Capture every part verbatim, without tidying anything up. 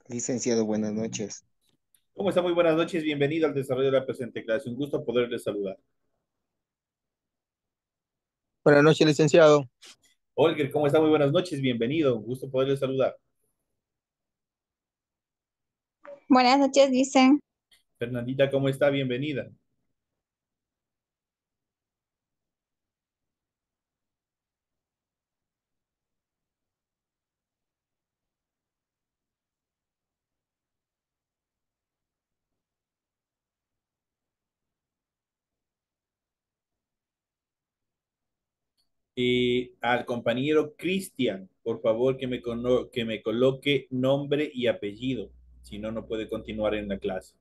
Licenciado, buenas noches. ¿Cómo está? Muy buenas noches. Bienvenido al desarrollo de la presente clase. Un gusto poderle saludar. Buenas noches, licenciado. Olger, ¿cómo está? Muy buenas noches. Bienvenido. Un gusto poderle saludar. Buenas noches, dicen. Fernandita, ¿cómo está? Bienvenida. Y al compañero Cristian, por favor, que me, cono- que me coloque nombre y apellido. Si no, no puede continuar en la clase.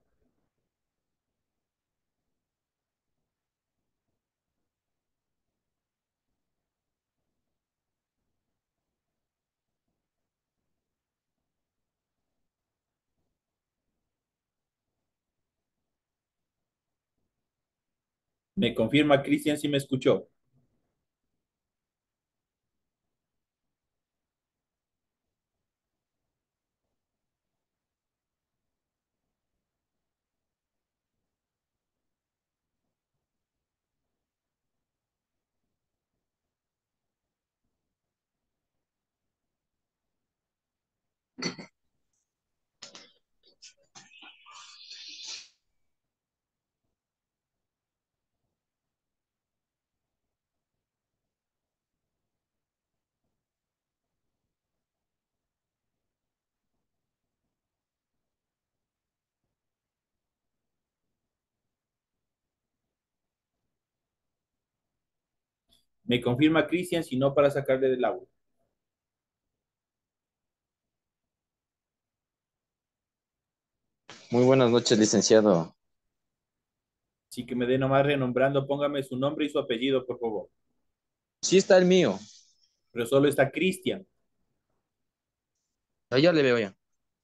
Me confirma Cristian si me escuchó. Me confirma Cristian, si no, para sacarle del aula. Muy buenas noches, licenciado. Así que me dé nomás renombrando. Póngame su nombre y su apellido, por favor. Sí está el mío. Pero solo está Cristian. Allá le veo ya.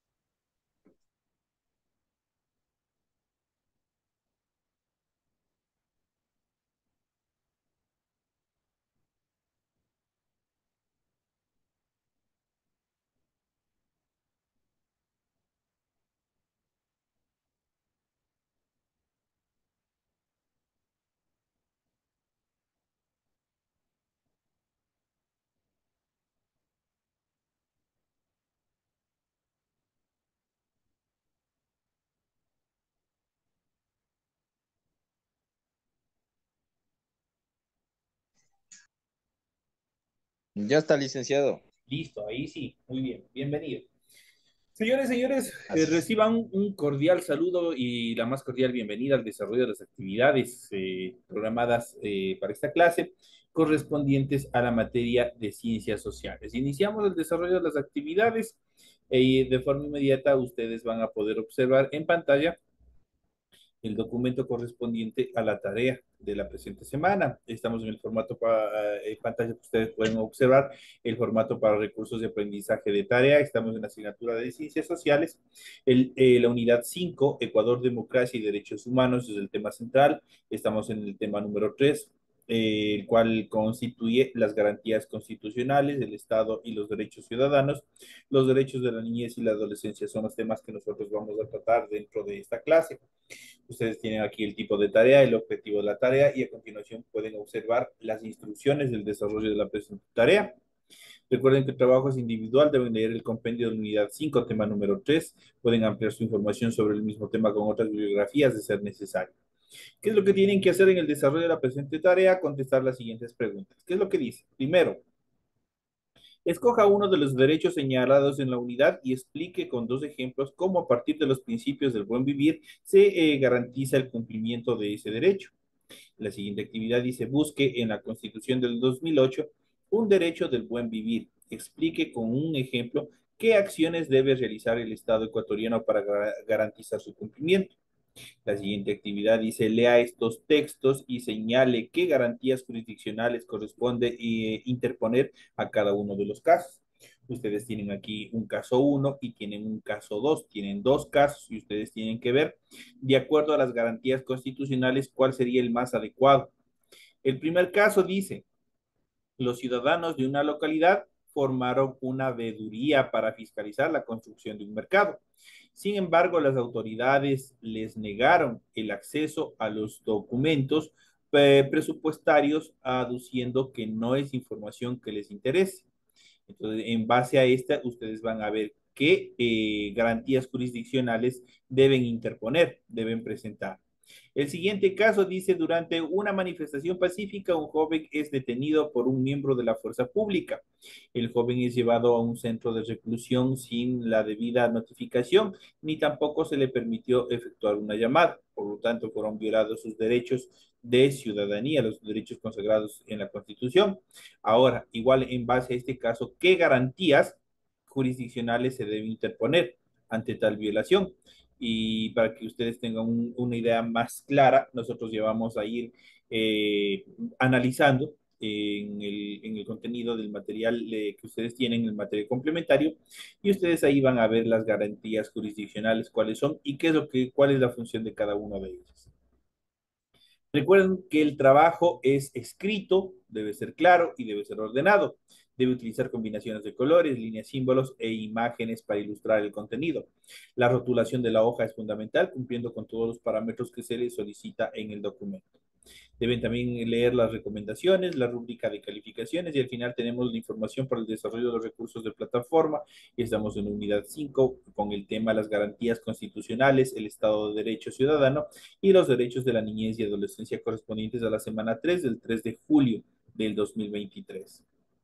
Ya está, licenciado. Listo, ahí sí. Muy bien. Bienvenido. Señores, señores, eh, Gracias. reciban un cordial saludo y la más cordial bienvenida al desarrollo de las actividades eh, programadas eh, para esta clase correspondientes a la materia de ciencias sociales. Iniciamos el desarrollo de las actividades y de forma inmediata ustedes van a poder observar en pantalla el documento correspondiente a la tarea de la presente semana. Estamos en el formato para eh, pantalla que ustedes pueden observar, el formato para recursos de aprendizaje de tarea. Estamos en la asignatura de Ciencias Sociales, el, eh, la unidad cinco, Ecuador, Democracia y Derechos Humanos, es el tema central. Estamos en el tema número tres, eh, el cual constituye las garantías constitucionales del Estado y los derechos ciudadanos. Los derechos de la niñez y la adolescencia son los temas que nosotros vamos a tratar dentro de esta clase. Ustedes tienen aquí el tipo de tarea, el objetivo de la tarea y a continuación pueden observar las instrucciones del desarrollo de la presente tarea. Recuerden que el trabajo es individual, deben leer el compendio de la unidad cinco, tema número tres. Pueden ampliar su información sobre el mismo tema con otras bibliografías de ser necesario. ¿Qué es lo que tienen que hacer en el desarrollo de la presente tarea? Contestar las siguientes preguntas. ¿Qué es lo que dice? Primero, escoja uno de los derechos señalados en la unidad y explique con dos ejemplos cómo a partir de los principios del buen vivir se eh, garantiza el cumplimiento de ese derecho. La siguiente actividad dice, busque en la Constitución del dos mil ocho un derecho del buen vivir. Explique con un ejemplo qué acciones debe realizar el Estado ecuatoriano para garantizar su cumplimiento. La siguiente actividad dice, lea estos textos y señale qué garantías jurisdiccionales corresponde eh, interponer a cada uno de los casos. Ustedes tienen aquí un caso uno y tienen un caso dos, tienen dos casos y ustedes tienen que ver, de acuerdo a las garantías constitucionales, cuál sería el más adecuado. El primer caso dice, los ciudadanos de una localidad formaron una veeduría para fiscalizar la construcción de un mercado. Sin embargo, las autoridades les negaron el acceso a los documentos eh, presupuestarios, aduciendo que no es información que les interese. Entonces, en base a esta, ustedes van a ver qué eh, garantías jurisdiccionales deben interponer, deben presentar. El siguiente caso dice, durante una manifestación pacífica, un joven es detenido por un miembro de la fuerza pública. El joven es llevado a un centro de reclusión sin la debida notificación, ni tampoco se le permitió efectuar una llamada. Por lo tanto, fueron violados sus derechos de ciudadanía, los derechos consagrados en la Constitución. Ahora, igual en base a este caso, ¿qué garantías jurisdiccionales se deben interponer ante tal violación? Y para que ustedes tengan un, una idea más clara, nosotros llevamos a ir eh, analizando en el, en el, contenido del material eh, que ustedes tienen, el material complementario, y ustedes ahí van a ver las garantías jurisdiccionales, cuáles son y qué es lo que, cuál es la función de cada uno de ellas. Recuerden que el trabajo es escrito, debe ser claro y debe ser ordenado. Debe utilizar combinaciones de colores, líneas, símbolos e imágenes para ilustrar el contenido. La rotulación de la hoja es fundamental, cumpliendo con todos los parámetros que se les solicita en el documento. Deben también leer las recomendaciones, la rúbrica de calificaciones y al final tenemos la información para el desarrollo de los recursos de plataforma. Y estamos en unidad cinco con el tema las garantías constitucionales, el Estado de Derecho ciudadano y los derechos de la niñez y adolescencia correspondientes a la semana tres del tres de julio del dos mil veintitrés.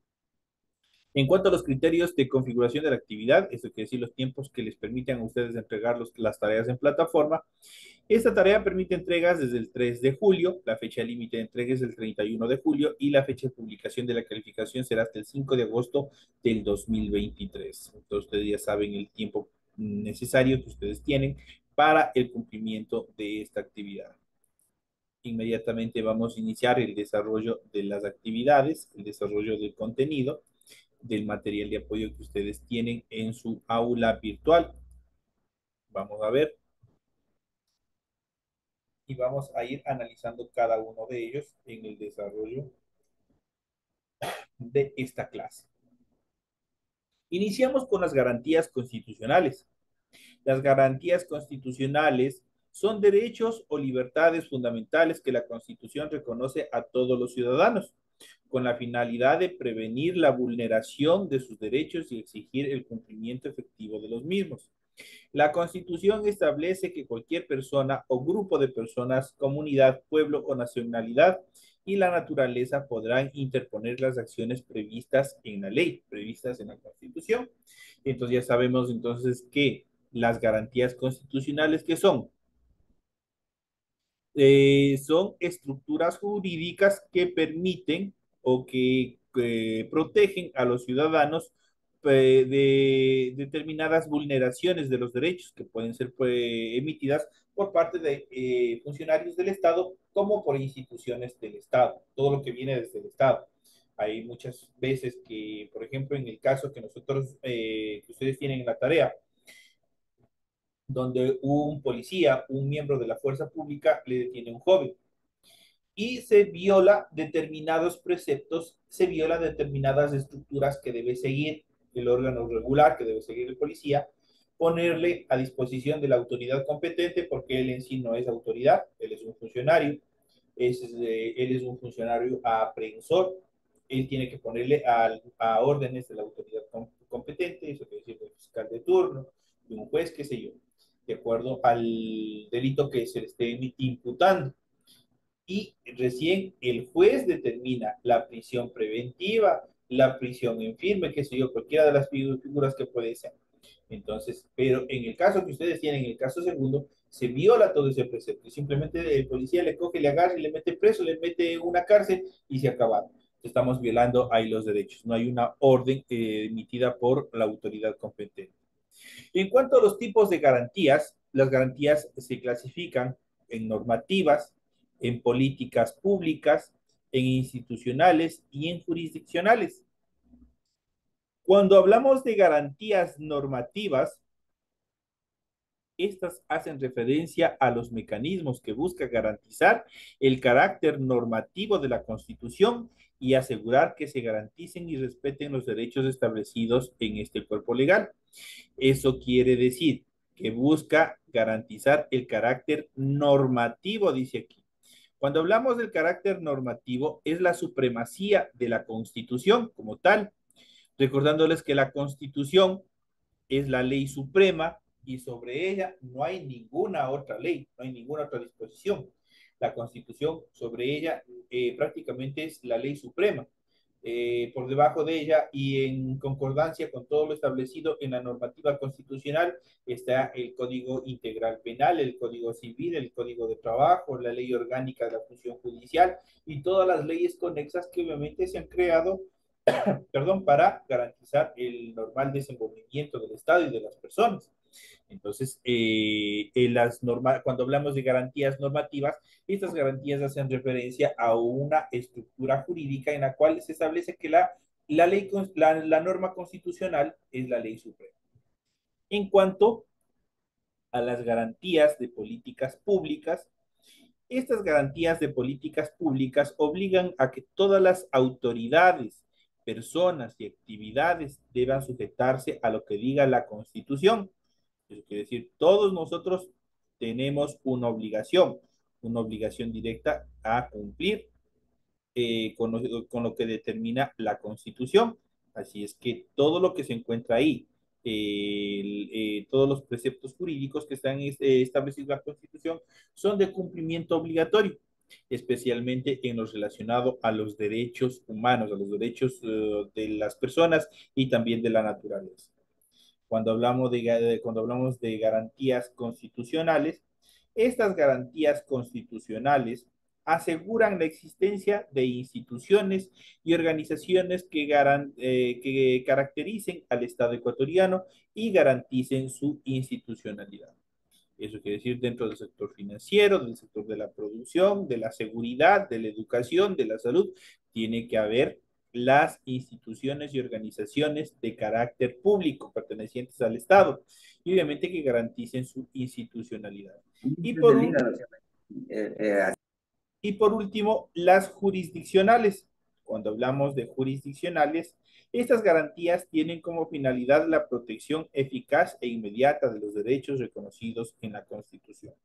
En cuanto a los criterios de configuración de la actividad, eso quiere decir los tiempos que les permitan a ustedes entregar los, las tareas en plataforma, esta tarea permite entregas desde el tres de julio, la fecha límite de entrega es el treinta y uno de julio y la fecha de publicación de la calificación será hasta el cinco de agosto del dos mil veintitrés. Entonces ustedes ya saben el tiempo necesario que ustedes tienen para el cumplimiento de esta actividad. Inmediatamente vamos a iniciar el desarrollo de las actividades, el desarrollo del contenido, del material de apoyo que ustedes tienen en su aula virtual. Vamos a ver. Y vamos a ir analizando cada uno de ellos en el desarrollo de esta clase. Iniciamos con las garantías constitucionales. Las garantías constitucionales son derechos o libertades fundamentales que la Constitución reconoce a todos los ciudadanos, con la finalidad de prevenir la vulneración de sus derechos y exigir el cumplimiento efectivo de los mismos. La Constitución establece que cualquier persona o grupo de personas, comunidad, pueblo o nacionalidad y la naturaleza podrán interponer las acciones previstas en la ley, previstas en la Constitución. Entonces ya sabemos entonces que las garantías constitucionales que son eh, son estructuras jurídicas que permiten o que, que protegen a los ciudadanos eh, de determinadas vulneraciones de los derechos que pueden ser pues, emitidas por parte de eh, funcionarios del Estado como por instituciones del Estado, todo lo que viene desde el Estado. Hay muchas veces que, por ejemplo, en el caso que nosotros, eh, que ustedes tienen en la tarea, donde un policía, un miembro de la fuerza pública, le detiene a un joven y se viola determinados preceptos, se viola determinadas estructuras que debe seguir el órgano regular, que debe seguir el policía, ponerle a disposición de la autoridad competente, porque él en sí no es autoridad, él es un funcionario, es, eh, él es un funcionario aprehensor, él tiene que ponerle a, a órdenes de la autoridad competente, eso quiere decir del fiscal de turno, de un juez, qué sé yo, de acuerdo al delito que se le esté imputando. Y recién el juez determina la prisión preventiva, la prisión en firme, qué sé yo, cualquiera de las figuras que puede ser. Entonces, pero en el caso que ustedes tienen, en el caso segundo, se viola todo ese precepto. Simplemente el policía le coge, le agarra y le mete preso, le mete en una cárcel y se acaba. Estamos violando ahí los derechos. No hay una orden eh, emitida por la autoridad competente. En cuanto a los tipos de garantías, las garantías se clasifican en normativas, en políticas públicas, en institucionales y en jurisdiccionales. Cuando hablamos de garantías normativas, Estas hacen referencia a los mecanismos que buscan garantizar el carácter normativo de la Constitución y asegurar que se garanticen y respeten los derechos establecidos en este cuerpo legal. Eso quiere decir que busca garantizar el carácter normativo, dice aquí. Cuando hablamos del carácter normativo, es la supremacía de la Constitución como tal, recordándoles que la Constitución es la ley suprema y sobre ella no hay ninguna otra ley, no hay ninguna otra disposición. La Constitución sobre ella eh, prácticamente es la ley suprema. Eh, por debajo de ella y en concordancia con todo lo establecido en la normativa constitucional está el Código Integral Penal, el Código Civil, el Código de Trabajo, la Ley Orgánica de la Función Judicial y todas las leyes conexas que obviamente se han creado perdón, para garantizar el normal desenvolvimiento del Estado y de las personas. Entonces, eh, en las norma, cuando hablamos de garantías normativas, estas garantías hacen referencia a una estructura jurídica en la cual se establece que la, la, ley, la, la norma constitucional es la ley suprema. En cuanto a las garantías de políticas públicas, estas garantías de políticas públicas obligan a que todas las autoridades, personas y actividades deban sujetarse a lo que diga la Constitución. Eso quiere decir, todos nosotros tenemos una obligación, una obligación directa a cumplir eh, con, lo, con, lo, que determina la Constitución. Así es que todo lo que se encuentra ahí, eh, eh, todos los preceptos jurídicos que están eh, establecidos en la Constitución son de cumplimiento obligatorio, especialmente en lo relacionado a los derechos humanos, a los derechos uh, de las personas y también de la naturaleza. Cuando hablamos de, cuando hablamos de garantías constitucionales, estas garantías constitucionales aseguran la existencia de instituciones y organizaciones que, garan, eh, que caractericen al Estado ecuatoriano y garanticen su institucionalidad. Eso quiere decir dentro del sector financiero, del sector de la producción, de la seguridad, de la educación, de la salud, tiene que haber las instituciones y organizaciones de carácter público pertenecientes al Estado y obviamente que garanticen su institucionalidad. Y por, un, y por último, las jurisdiccionales. Cuando hablamos de jurisdiccionales, estas garantías tienen como finalidad la protección eficaz e inmediata de los derechos reconocidos en la Constitución.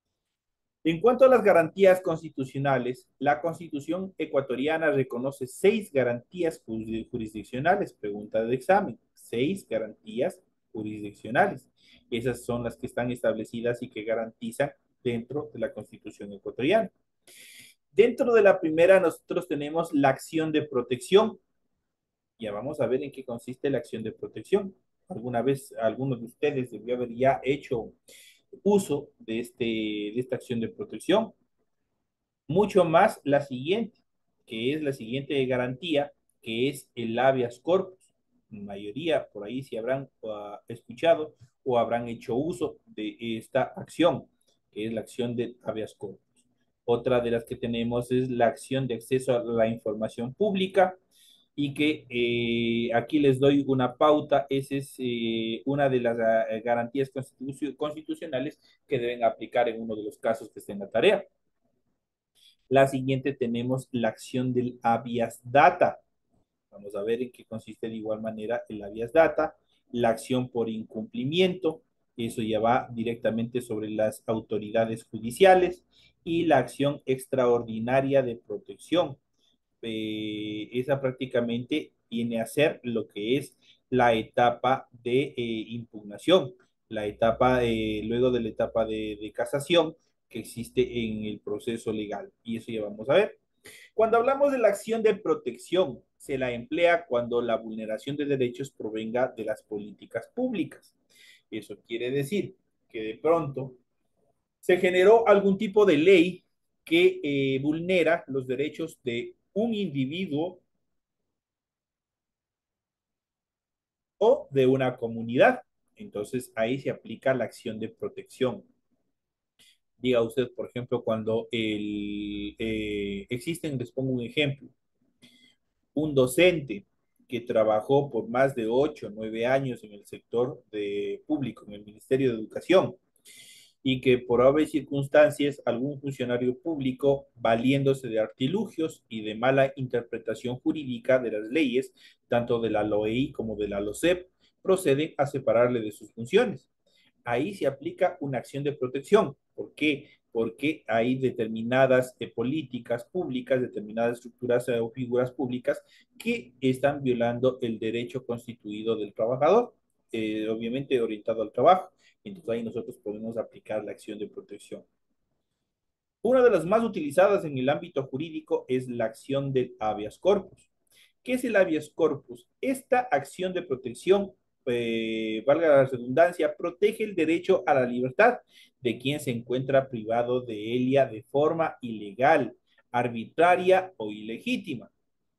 En cuanto a las garantías constitucionales, la Constitución ecuatoriana reconoce seis garantías jurisdiccionales, pregunta de examen, seis garantías jurisdiccionales. Esas son las que están establecidas y que garantizan dentro de la Constitución ecuatoriana. Dentro de la primera nosotros tenemos la acción de protección. Ya vamos a ver en qué consiste la acción de protección. Alguna vez algunos de ustedes debió haber ya hecho uso de, este, de esta acción de protección. Mucho más la siguiente, que es la siguiente garantía, que es el habeas corpus. La mayoría por ahí si habrán uh, escuchado o habrán hecho uso de esta acción, que es la acción de habeas corpus. Otra de las que tenemos es la acción de acceso a la información pública y que eh, aquí les doy una pauta. Esa es eh, una de las uh, garantías constitu constitucionales que deben aplicar en uno de los casos que esté en la tarea. La siguiente tenemos la acción del habeas data. Vamos a ver en qué consiste de igual manera el habeas data. La acción por incumplimiento, eso ya va directamente sobre las autoridades judiciales. Y la acción extraordinaria de protección. Eh, esa prácticamente viene a ser lo que es la etapa de eh, impugnación, la etapa, eh, luego de la etapa de, de casación que existe en el proceso legal. Y eso ya vamos a ver. Cuando hablamos de la acción de protección, se la emplea cuando la vulneración de derechos provenga de las políticas públicas. Eso quiere decir que de pronto se generó algún tipo de ley que eh, vulnera los derechos de un individuo o de una comunidad. Entonces ahí se aplica la acción de protección. Diga usted, por ejemplo, cuando el, eh, existen, les pongo un ejemplo, un docente que trabajó por más de ocho, nueve años en el sector de público, en el Ministerio de Educación, y que por obvias circunstancias algún funcionario público, valiéndose de artilugios y de mala interpretación jurídica de las leyes, tanto de la L O E I como de la LOCEP, procede a separarle de sus funciones. Ahí se aplica una acción de protección. ¿Por qué? Porque hay determinadas eh, políticas públicas, determinadas estructuras eh, o figuras públicas que están violando el derecho constituido del trabajador, eh, obviamente orientado al trabajo. Entonces ahí nosotros podemos aplicar la acción de protección. Una de las más utilizadas en el ámbito jurídico es la acción del habeas corpus. ¿Qué es el habeas corpus? Esta acción de protección, eh, valga la redundancia, protege el derecho a la libertad de quien se encuentra privado de ella de forma ilegal, arbitraria o ilegítima.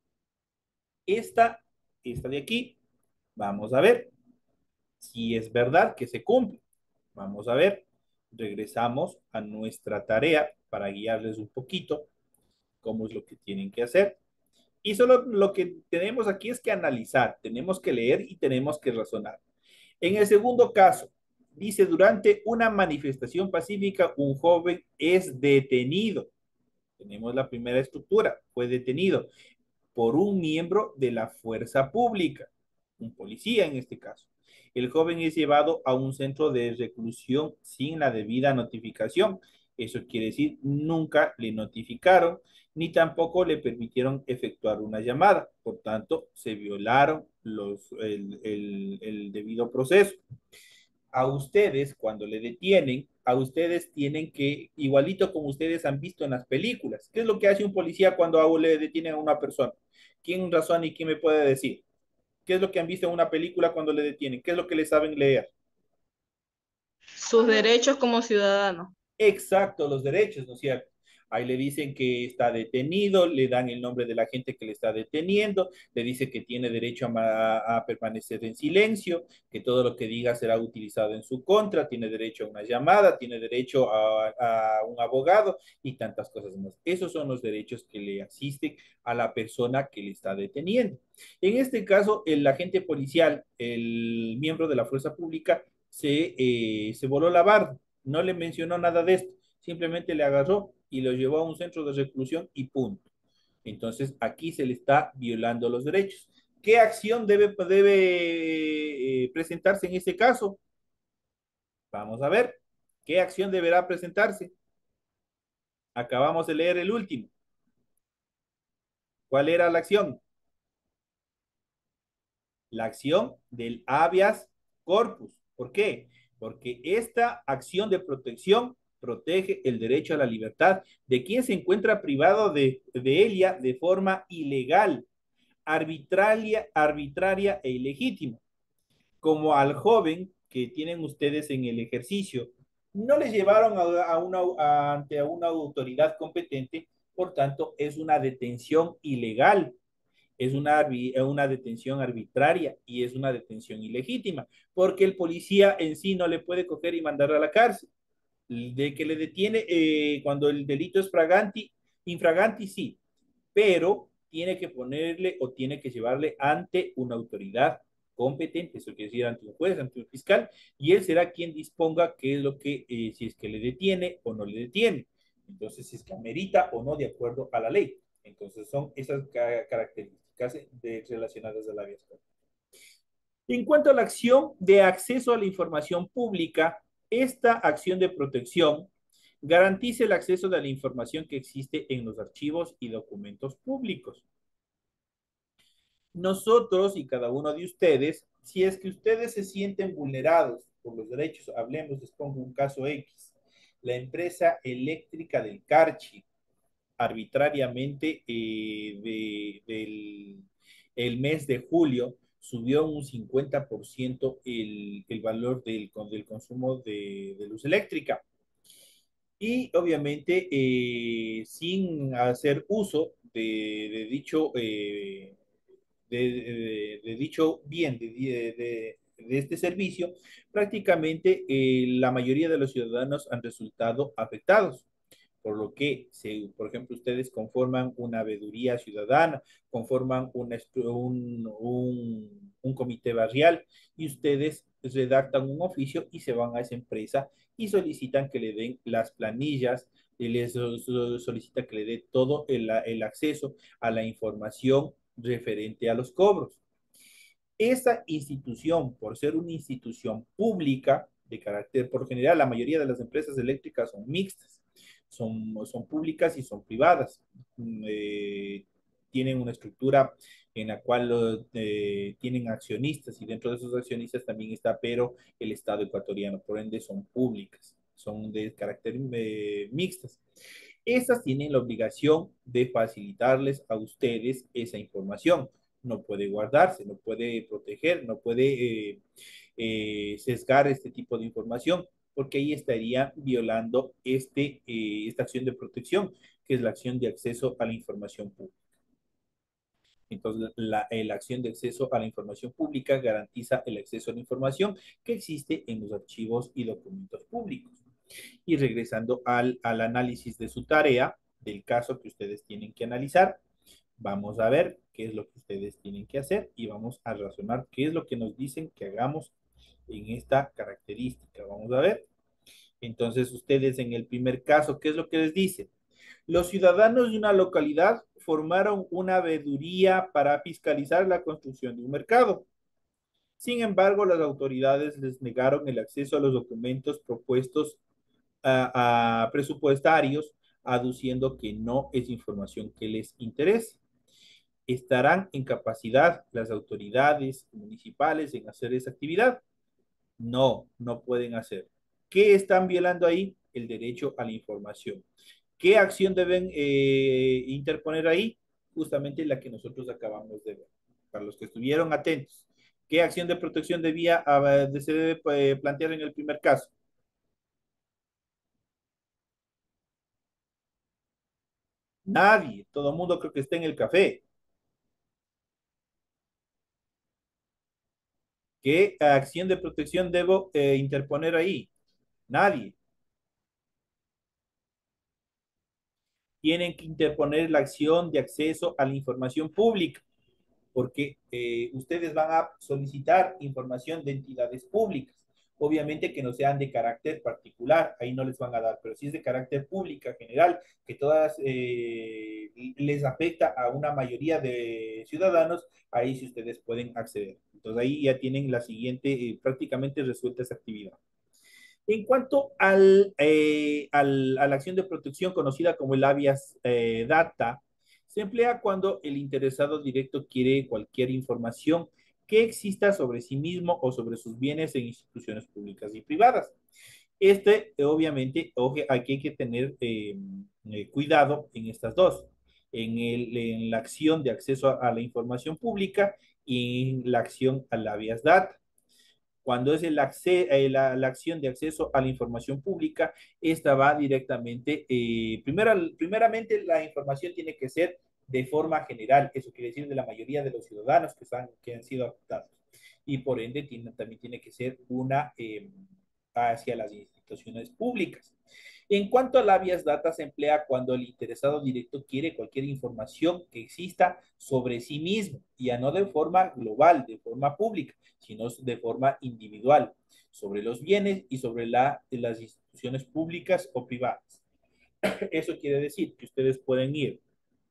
Esta, esta de aquí, vamos a ver si es verdad que se cumple. Vamos a ver, regresamos a nuestra tarea para guiarles un poquito cómo es lo que tienen que hacer. Y solo lo que tenemos aquí es que analizar, tenemos que leer y tenemos que razonar. En el segundo caso, dice, durante una manifestación pacífica, un joven es detenido. Tenemos la primera estructura, fue detenido por un miembro de la fuerza pública, un policía en este caso. El joven es llevado a un centro de reclusión sin la debida notificación. Eso quiere decir, nunca le notificaron, ni tampoco le permitieron efectuar una llamada. Por tanto, se violaron los, el, el, el debido proceso. A ustedes, cuando le detienen, a ustedes tienen que, igualito como ustedes han visto en las películas, ¿qué es lo que hace un policía cuando le detienen a una persona? ¿Quién razona y quién me puede decir? ¿Qué es lo que han visto en una película cuando le detienen? ¿Qué es lo que le saben leer? Sus derechos como ciudadano. Exacto, los derechos, ¿no es cierto? Ahí le dicen que está detenido, le dan el nombre de la gente que le está deteniendo, le dice que tiene derecho a, a permanecer en silencio, que todo lo que diga será utilizado en su contra, tiene derecho a una llamada, tiene derecho a, a un abogado y tantas cosas más. Esos son los derechos que le asisten a la persona que le está deteniendo. En este caso, el agente policial, el miembro de la fuerza pública, se, eh, se voló la barda, no le mencionó nada de esto, simplemente le agarró y lo llevó a un centro de reclusión y punto. Entonces, aquí se le está violando los derechos. ¿Qué acción debe, debe eh, presentarse en este caso? Vamos a ver. ¿Qué acción deberá presentarse? Acabamos de leer el último. ¿Cuál era la acción? La acción del habeas corpus. ¿Por qué? Porque esta acción de protección protege el derecho a la libertad de quien se encuentra privado de, de ella de forma ilegal, arbitraria, arbitraria e ilegítima. Como al joven que tienen ustedes en el ejercicio, no les llevaron a, a una, a, ante una autoridad competente, por tanto, es una detención ilegal, es una, una detención arbitraria y es una detención ilegítima, porque el policía en sí no le puede coger y mandar a la cárcel. De que le detiene eh, cuando el delito es fraganti, infraganti, sí, pero tiene que ponerle o tiene que llevarle ante una autoridad competente, eso quiere decir ante un juez, ante un fiscal, y él será quien disponga qué es lo que, eh, si es que le detiene o no le detiene. Entonces, si es que amerita o no de acuerdo a la ley. Entonces, son esas características de, relacionadas a la vía. En cuanto a la acción de acceso a la información pública, esta acción de protección garantiza el acceso de la información que existe en los archivos y documentos públicos. Nosotros y cada uno de ustedes, si es que ustedes se sienten vulnerados por los derechos, hablemos, les pongo un caso X, la empresa eléctrica del Carchi, arbitrariamente eh, de, del el mes de julio, subió un cincuenta por ciento el, el valor del, del consumo de, de luz eléctrica. Y obviamente eh, sin hacer uso de, de dicho, eh, de, de, de, dicho bien, de, de, de este servicio, prácticamente eh, la mayoría de los ciudadanos han resultado afectados. Por lo que, si, por ejemplo, ustedes conforman una veeduría ciudadana, conforman una, un, un, un comité barrial y ustedes redactan un oficio y se van a esa empresa y solicitan que le den las planillas, y les solicita que le dé todo el, el acceso a la información referente a los cobros. Esa institución, por ser una institución pública de carácter, por general, la mayoría de las empresas eléctricas son mixtas, son, son públicas y son privadas. Eh, tienen una estructura en la cual eh, tienen accionistas y dentro de esos accionistas también está, pero el Estado ecuatoriano, por ende son públicas, son de carácter eh, mixtas. Esas tienen la obligación de facilitarles a ustedes esa información. No puede guardarse, no puede proteger, no puede eh, eh, sesgar este tipo de información, porque ahí estaría violando este, eh, esta acción de protección, que es la acción de acceso a la información pública. Entonces, la, la acción de acceso a la información pública garantiza el acceso a la información que existe en los archivos y documentos públicos. Y regresando al, al análisis de su tarea, del caso que ustedes tienen que analizar, vamos a ver qué es lo que ustedes tienen que hacer y vamos a razonar qué es lo que nos dicen que hagamos en esta característica. Vamos a ver. Entonces, ustedes en el primer caso, ¿qué es lo que les dicen? Los ciudadanos de una localidad formaron una veeduría para fiscalizar la construcción de un mercado. Sin embargo, las autoridades les negaron el acceso a los documentos propuestos a, a presupuestarios, aduciendo que no es información que les interese. ¿Estarán en capacidad las autoridades municipales en hacer esa actividad? No, no pueden hacer. ¿Qué están violando ahí? El derecho a la información. ¿Qué acción deben eh, interponer ahí? Justamente la que nosotros acabamos de ver. Para los que estuvieron atentos, ¿qué acción de protección debía, uh, se debe eh, plantear en el primer caso? Nadie, todo el mundo creo que está en el café. ¿Qué acción de protección debo eh, interponer ahí? Nadie. Tienen que interponer la acción de acceso a la información pública, porque eh, ustedes van a solicitar información de entidades públicas. Obviamente que no sean de carácter particular, ahí no les van a dar, pero si es de carácter pública general, que todas eh, les afecta a una mayoría de ciudadanos, ahí sí ustedes pueden acceder. Entonces ahí ya tienen la siguiente, eh, prácticamente resuelta esa actividad. En cuanto al, eh, al, a la acción de protección conocida como el habeas eh, data, se emplea cuando el interesado directo quiere cualquier información que exista sobre sí mismo o sobre sus bienes en instituciones públicas y privadas. Este, obviamente, oje, aquí hay que tener eh, eh, cuidado en estas dos, en, el, en la acción de acceso a, a la información pública y en la acción al habeas data. Cuando es el eh, la, la, acción de acceso a la información pública, esta va directamente, eh, primero, primeramente la información tiene que ser de forma general, eso quiere decir de la mayoría de los ciudadanos que, están, que han sido afectados. Y por ende tiene, también tiene que ser una eh, hacia las instituciones públicas. En cuanto a la habeas data, se emplea cuando el interesado directo quiere cualquier información que exista sobre sí mismo, ya no de forma global, de forma pública, sino de forma individual, sobre los bienes y sobre la, las instituciones públicas o privadas. Eso quiere decir que ustedes pueden ir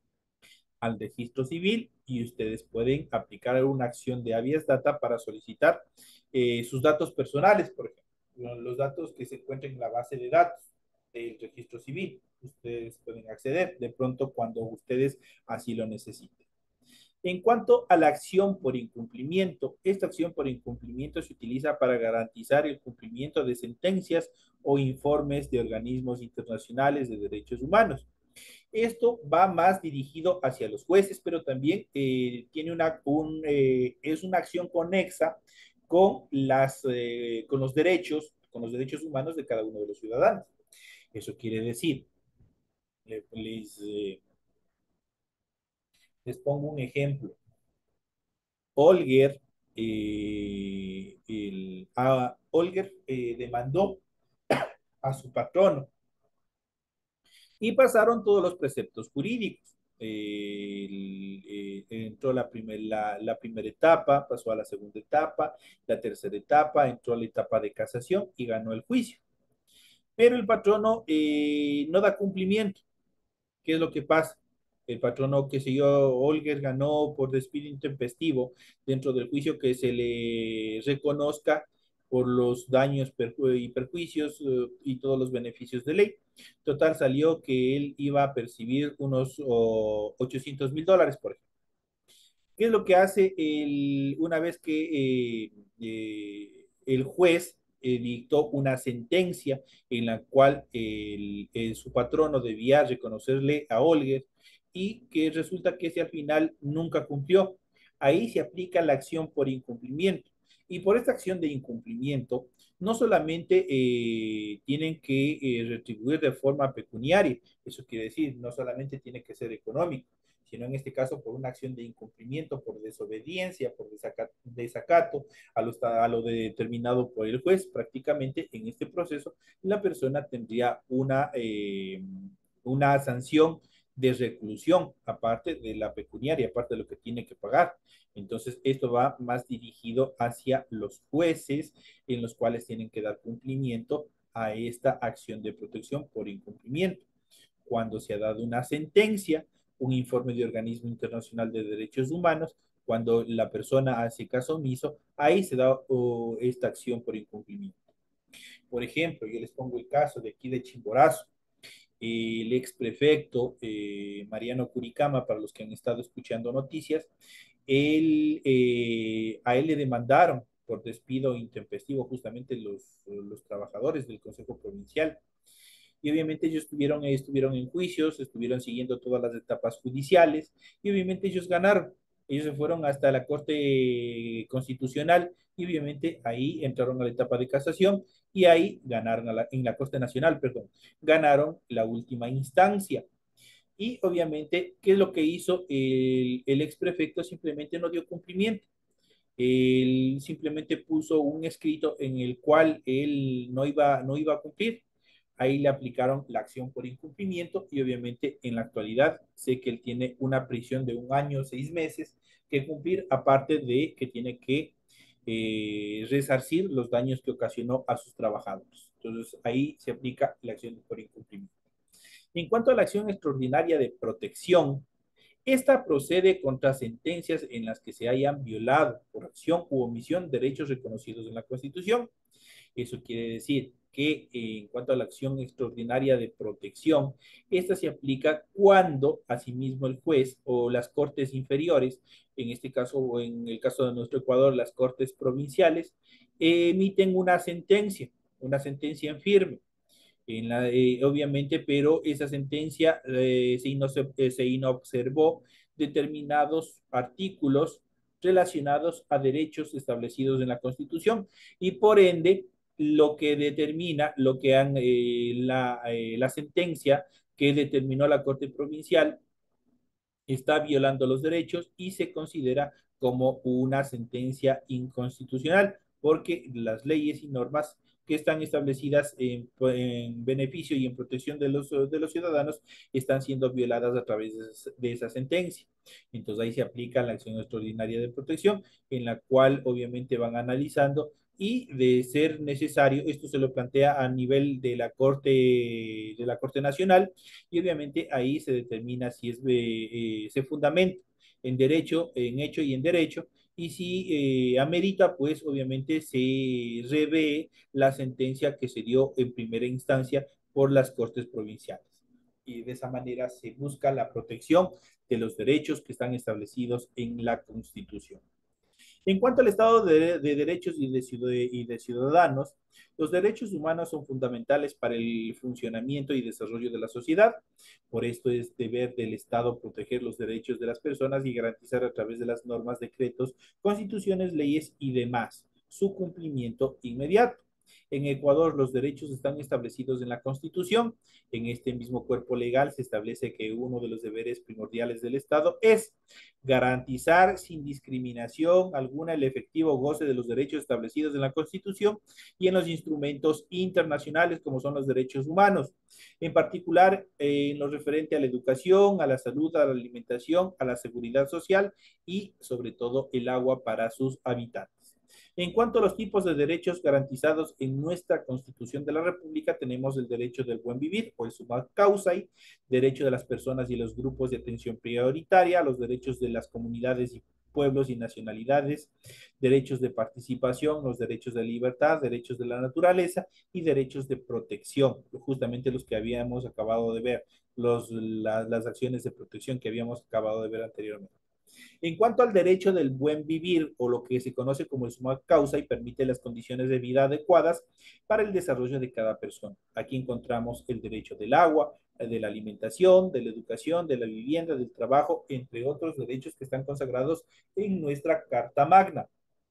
al registro civil y ustedes pueden aplicar una acción de habeas data para solicitar eh, sus datos personales, por ejemplo, los datos que se encuentran en la base de datos del registro civil. Ustedes pueden acceder de pronto cuando ustedes así lo necesiten. En cuanto a la acción por incumplimiento, esta acción por incumplimiento se utiliza para garantizar el cumplimiento de sentencias o informes de organismos internacionales de derechos humanos. Esto va más dirigido hacia los jueces, pero también eh, tiene una, un, eh, es una acción conexa con, las, eh, con los derechos, con los derechos humanos de cada uno de los ciudadanos. Eso quiere decir, les, eh, les pongo un ejemplo. Olger, eh, el, a, Olger eh, demandó a su patrono y pasaron todos los preceptos jurídicos. eh, el- eh, entró la, primer, la, la primera etapa, pasó a la segunda etapa, la tercera etapa, entró a la etapa de casación y ganó el juicio. Pero el patrono eh, no da cumplimiento. ¿Qué es lo que pasa? El patrono, que se yo, Olger ganó por despido intempestivo dentro del juicio que se le reconozca por los daños y perjuicios uh, y todos los beneficios de ley. Total, salió que él iba a percibir unos oh, ochocientos mil dólares, por ejemplo. ¿Qué es lo que hace el, una vez que eh, eh, el juez eh, dictó una sentencia en la cual el, el, su patrono debía reconocerle a Olger y que resulta que ese al final nunca cumplió? Ahí se aplica la acción por incumplimiento. Y por esta acción de incumplimiento, no solamente eh, tienen que eh, retribuir de forma pecuniaria, eso quiere decir, no solamente tiene que ser económico, sino en este caso por una acción de incumplimiento, por desobediencia, por desacato, desacato a, lo, a lo determinado por el juez. Prácticamente en este proceso la persona tendría una, eh, una sanción de reclusión, aparte de la pecuniaria, aparte de lo que tiene que pagar. Entonces, esto va más dirigido hacia los jueces, en los cuales tienen que dar cumplimiento a esta acción de protección por incumplimiento. Cuando se ha dado una sentencia, un informe de organismo internacional de derechos humanos, cuando la persona hace caso omiso, ahí se da uh, esta acción por incumplimiento. Por ejemplo, yo les pongo el caso de aquí de Chimborazo. El ex prefecto eh, Mariano Curicama, para los que han estado escuchando noticias, él, eh, a él le demandaron por despido intempestivo justamente los, los trabajadores del Consejo Provincial. Y obviamente ellos estuvieron, estuvieron en juicios, estuvieron siguiendo todas las etapas judiciales y obviamente ellos ganaron. Ellos se fueron hasta la Corte Constitucional y obviamente ahí entraron a la etapa de casación y ahí ganaron a la, en la Corte Nacional, perdón, ganaron la última instancia. Y obviamente, ¿qué es lo que hizo el, el ex prefecto? Simplemente no dio cumplimiento. Él simplemente puso un escrito en el cual él no iba, no iba a cumplir. Ahí le aplicaron la acción por incumplimiento y obviamente en la actualidad sé que él tiene una prisión de un año, seis meses que cumplir, aparte de que tiene que eh, resarcir los daños que ocasionó a sus trabajadores. Entonces ahí se aplica la acción por incumplimiento. En cuanto a la acción extraordinaria de protección, esta procede contra sentencias en las que se hayan violado por acción u omisión derechos reconocidos en la Constitución. Eso quiere decir que eh, en cuanto a la acción extraordinaria de protección, esta se aplica cuando asimismo el juez o las cortes inferiores, en este caso o en el caso de nuestro Ecuador, las cortes provinciales, eh, emiten una sentencia, una sentencia en firme en la, eh, obviamente, pero esa sentencia eh, se, inoce, eh, se inobservó determinados artículos relacionados a derechos establecidos en la Constitución y por ende lo que determina, lo que han, eh, la, eh, la sentencia que determinó la Corte Provincial está violando los derechos y se considera como una sentencia inconstitucional, porque las leyes y normas que están establecidas en, en beneficio y en protección de los, de los ciudadanos están siendo violadas a través de, de esa sentencia. Entonces ahí se aplica la acción extraordinaria de protección, en la cual obviamente van analizando y de ser necesario, esto se lo plantea a nivel de la Corte, de la Corte Nacional, y obviamente ahí se determina si es, eh, se fundamenta en derecho, en hecho y en derecho, y si eh, amerita, pues obviamente se revé la sentencia que se dio en primera instancia por las Cortes Provinciales. Y de esa manera se busca la protección de los derechos que están establecidos en la Constitución. En cuanto al Estado de, de Derechos y de, y de Ciudadanos, los derechos humanos son fundamentales para el funcionamiento y desarrollo de la sociedad. Por esto es deber del Estado proteger los derechos de las personas y garantizar a través de las normas, decretos, constituciones, leyes y demás su cumplimiento inmediato. En Ecuador, los derechos están establecidos en la Constitución. En este mismo cuerpo legal se establece que uno de los deberes primordiales del Estado es garantizar sin discriminación alguna el efectivo goce de los derechos establecidos en la Constitución y en los instrumentos internacionales como son los derechos humanos, en particular eh, en lo referente a la educación, a la salud, a la alimentación, a la seguridad social y sobre todo el agua para sus habitantes. En cuanto a los tipos de derechos garantizados en nuestra Constitución de la República, tenemos el derecho del buen vivir o el summa causa, derecho de las personas y los grupos de atención prioritaria, los derechos de las comunidades y pueblos y nacionalidades, derechos de participación, los derechos de libertad, derechos de la naturaleza y derechos de protección, justamente los que habíamos acabado de ver, los, la, las acciones de protección que habíamos acabado de ver anteriormente. En cuanto al derecho del buen vivir, o lo que se conoce como el summa causa, y permite las condiciones de vida adecuadas para el desarrollo de cada persona. Aquí encontramos el derecho del agua, de la alimentación, de la educación, de la vivienda, del trabajo, entre otros derechos que están consagrados en nuestra Carta Magna.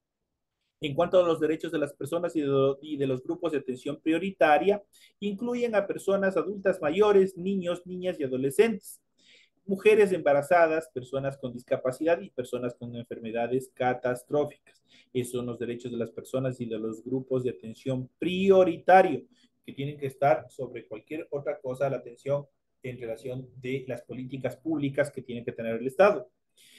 En cuanto a los derechos de las personas y de, y de los grupos de atención prioritaria, incluyen a personas adultas mayores, niños, niñas y adolescentes, mujeres embarazadas, personas con discapacidad y personas con enfermedades catastróficas. Esos son los derechos de las personas y de los grupos de atención prioritario, que tienen que estar sobre cualquier otra cosa la atención en relación de las políticas públicas que tiene que tener el Estado.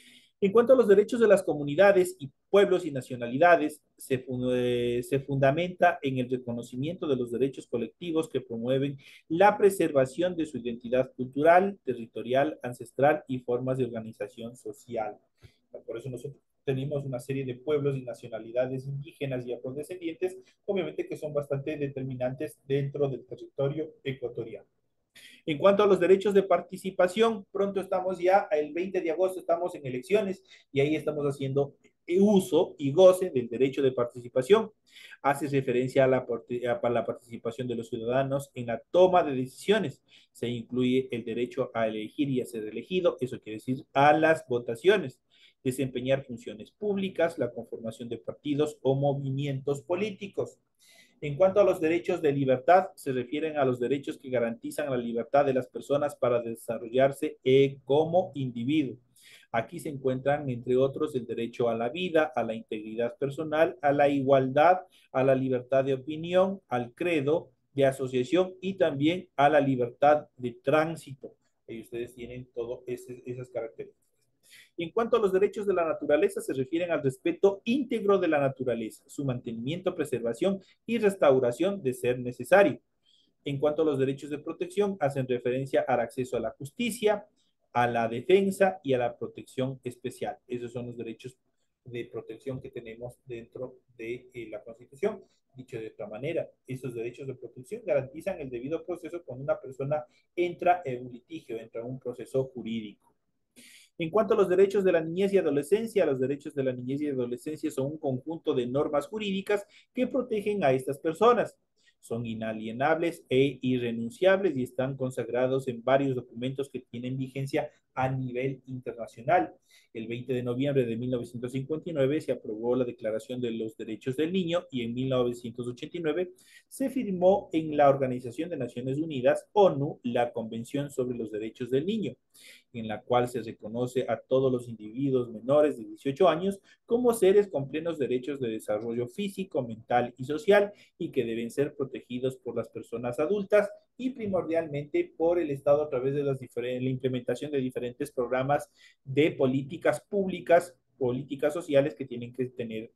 En cuanto a los derechos de las comunidades y pueblos y nacionalidades, se, eh, se fundamenta en el reconocimiento de los derechos colectivos que promueven la preservación de su identidad cultural, territorial, ancestral y formas de organización social. Por eso nosotros tenemos una serie de pueblos y nacionalidades indígenas y afrodescendientes, obviamente que son bastante determinantes dentro del territorio ecuatoriano. En cuanto a los derechos de participación, pronto estamos ya, el veinte de agosto estamos en elecciones y ahí estamos haciendo uso y goce del derecho de participación. Hace referencia a la, a la participación de los ciudadanos en la toma de decisiones. Se incluye el derecho a elegir y a ser elegido, eso quiere decir a las votaciones, desempeñar funciones públicas, la conformación de partidos o movimientos políticos. En cuanto a los derechos de libertad, se refieren a los derechos que garantizan la libertad de las personas para desarrollarse eh, como individuo. Aquí se encuentran, entre otros, el derecho a la vida, a la integridad personal, a la igualdad, a la libertad de opinión, al credo, de asociación y también a la libertad de tránsito. Y ustedes tienen todas esas características. En cuanto a los derechos de la naturaleza, se refieren al respeto íntegro de la naturaleza, su mantenimiento, preservación y restauración de ser necesario. En cuanto a los derechos de protección, hacen referencia al acceso a la justicia, a la defensa y a la protección especial. Esos son los derechos de protección que tenemos dentro de eh, la Constitución. Dicho de otra manera, esos derechos de protección garantizan el debido proceso cuando una persona entra en un litigio, entra en un proceso jurídico. En cuanto a los derechos de la niñez y adolescencia, los derechos de la niñez y adolescencia son un conjunto de normas jurídicas que protegen a estas personas. Son inalienables e irrenunciables y están consagrados en varios documentos que tienen vigencia a nivel internacional. El veinte de noviembre de mil novecientos cincuenta y nueve se aprobó la Declaración de los Derechos del Niño y en mil novecientos ochenta y nueve se firmó en la Organización de Naciones Unidas, ONU, la Convención sobre los Derechos del Niño, en la cual se reconoce a todos los individuos menores de dieciocho años como seres con plenos derechos de desarrollo físico, mental y social y que deben ser protegidos por las personas adultas y primordialmente por el Estado a través de las la implementación de diferentes programas de políticas públicas, políticas sociales que tienen que tener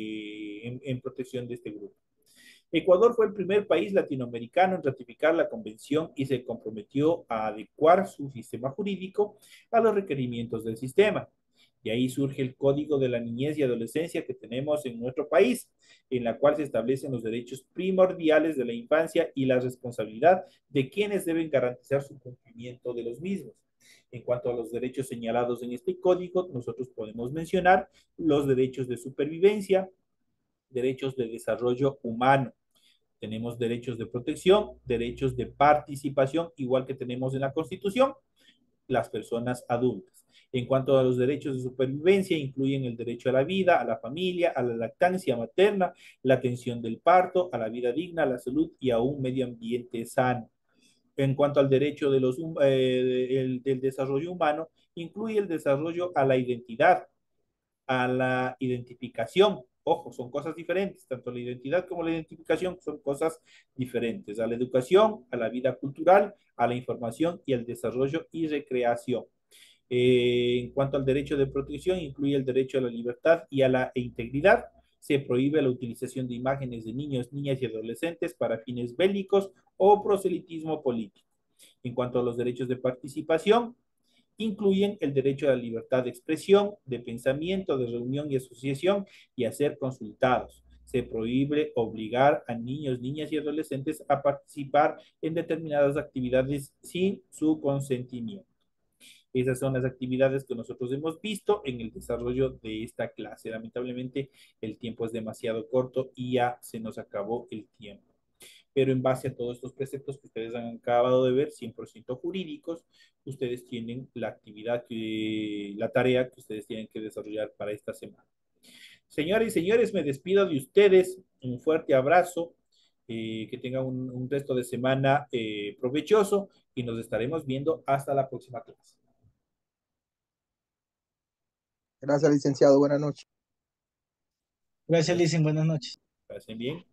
eh, en, en protección de este grupo. Ecuador fue el primer país latinoamericano en ratificar la convención y se comprometió a adecuar su sistema jurídico a los requerimientos del sistema. Y ahí surge el Código de la Niñez y Adolescencia que tenemos en nuestro país, en la cual se establecen los derechos primordiales de la infancia y la responsabilidad de quienes deben garantizar su cumplimiento de los mismos. En cuanto a los derechos señalados en este código, nosotros podemos mencionar los derechos de supervivencia, derechos de desarrollo humano. Tenemos derechos de protección, derechos de participación, igual que tenemos en la Constitución, las personas adultas. En cuanto a los derechos de supervivencia, incluyen el derecho a la vida, a la familia, a la lactancia materna, la atención del parto, a la vida digna, a la salud y a un medio ambiente sano. En cuanto al derecho de los, eh, el, del desarrollo humano, incluye el desarrollo a la identidad, a la identificación. Ojo, son cosas diferentes, tanto la identidad como la identificación son cosas diferentes. A la educación, a la vida cultural, a la información y al desarrollo y recreación. Eh, en cuanto al derecho de protección, incluye el derecho a la libertad y a la integridad. Se prohíbe la utilización de imágenes de niños, niñas y adolescentes para fines bélicos o proselitismo político. En cuanto a los derechos de participación, incluyen el derecho a la libertad de expresión, de pensamiento, de reunión y asociación y a ser consultados. Se prohíbe obligar a niños, niñas y adolescentes a participar en determinadas actividades sin su consentimiento. Esas son las actividades que nosotros hemos visto en el desarrollo de esta clase. Lamentablemente el tiempo es demasiado corto y ya se nos acabó el tiempo. Pero en base a todos estos preceptos que ustedes han acabado de ver, cien por ciento jurídicos, ustedes tienen la actividad, que, la tarea que ustedes tienen que desarrollar para esta semana. Señores y señores, me despido de ustedes. Un fuerte abrazo. Eh, que tengan un, un, resto de semana eh, provechoso y nos estaremos viendo hasta la próxima clase. Gracias, licenciado. Buenas noches. Gracias, Licen. Buenas noches. Pasen bien.